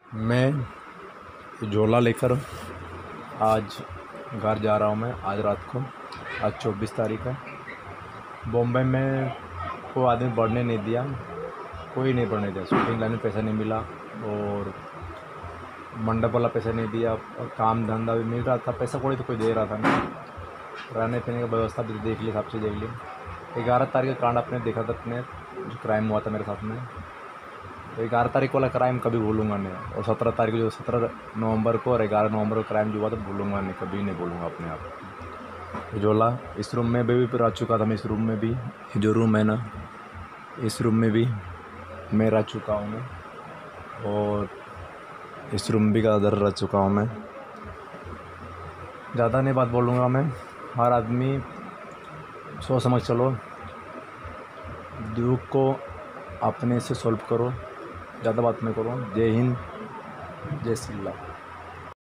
मैं झोला लेकर आज घर जा रहा हूँ। मैं आज रात को, आज 24 तारीख है। बॉम्बे में कोई आदमी बढ़ने नहीं दिया, कोई नहीं बढ़ने दिया। शूटिंग लाइन में पैसा नहीं मिला और मंडप वाला पैसा नहीं दिया और काम धंधा भी मिल रहा था, पैसा कोई तो कोई दे रहा था नहीं। रहने पीने की व्यवस्था भी देख ली, सबसे देख ली। 11 तारीख का कांड आपने देखा था, अपने जो क्राइम हुआ था मेरे साथ में, तो 11 तारीख वाला क्राइम कभी भूलूंगा नहीं। और 17 तारीख जो 17 नवंबर को और 11 नवंबर को क्राइम जो हुआ था, भूलूंगा नहीं, कभी नहीं भूलूंगा अपने आप। उजाला इस रूम में भी रह चुका था मैं, इस रूम में भी, जो रूम है ना, इस रूम में भी मैं रह चुका हूँ मैं, और इस रूम भी का अंदर रह चुका हूँ मैं। ज़्यादा नहीं बात बोलूँगा मैं। हर आदमी सोच समझ चलो, दुख को अपने से सॉल्व करो, ज़्यादा बात नहीं करो। जय हिंद, जय श्री राम।